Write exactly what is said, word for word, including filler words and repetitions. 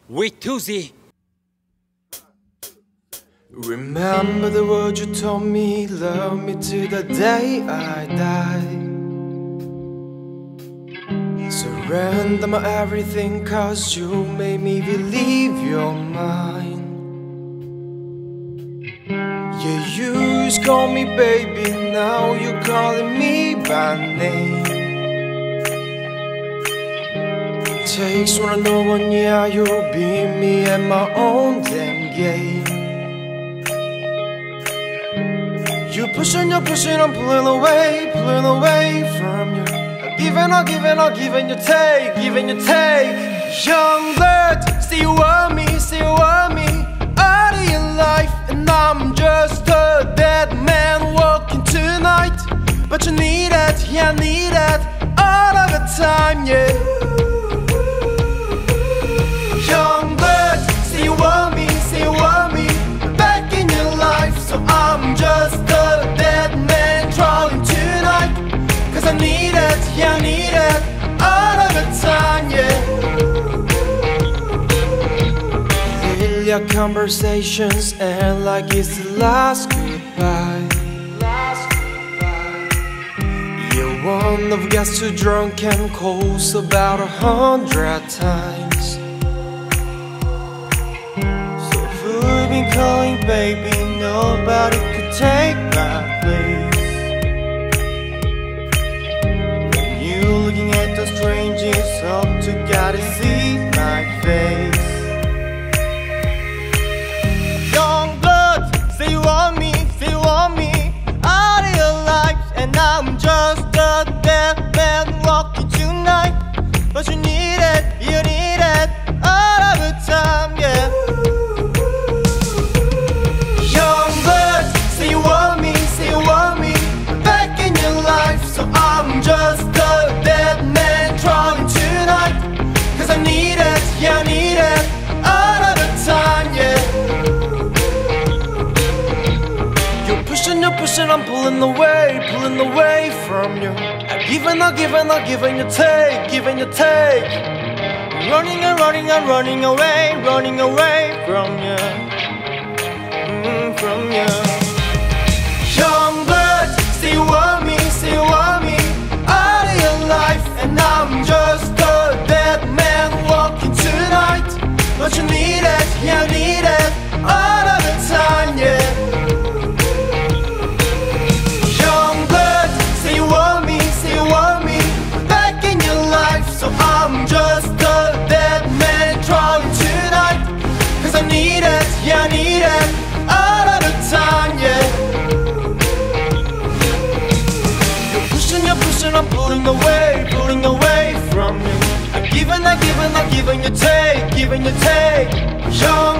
with Tuzi. Remember the words you told me, love me to the day I die. Surrender my everything, cause you made me believe you're mine. Yeah, you used to call me baby, now you're calling me by name. Takes one to know one, yeah, you'll be me at my own damn game. You pushing, you're pushing, I'm pulling away, pulling away from you. I'm giving, I'm giving, I'm giving you take, giving you take. Young blood, say you want me, say you want me out of your life, and I'm just a dead man walking tonight. But you need it, yeah, I need it all of the time, yeah. Young blood, say you want me, say you want me back in your life, so I'm just a dead man trawling tonight. Cause I need it, yeah, I need it all of the time, yeah. Your conversations end like it's the last goodbye. You're one of gets too drunk and calls about a hundred times. So who've been calling, baby? Nobody could take my place. When you looking at the strangers, hope to God to see my face. Say you want me, say you want me out of your life, and I'm just a dead man walking tonight. But you need it, you need it all of the time, yeah. Young blood, say you want me, say you want me back in your life, so I'm just a dead man trying tonight. Cause I need it, yeah, I need it all of the time, yeah. You're pushing, I'm pulling away, pulling away from you. I'm giving, I'm giving, I'm giving you take, giving you take. Running and running and running away, running away from you, mm, from you. Young blood, say you want me, say you want me out of your life, and I'm just a dead man walking tonight. But you need it, yeah, I need it all of the time, yeah. I'm just a dead man trying tonight. Cause I need it, yeah, I need it all of the time, yeah. You're pushing, you're pushing, I'm pulling away, pulling away from you. I'm giving, I'm giving, I'm giving you take, giving you take. Young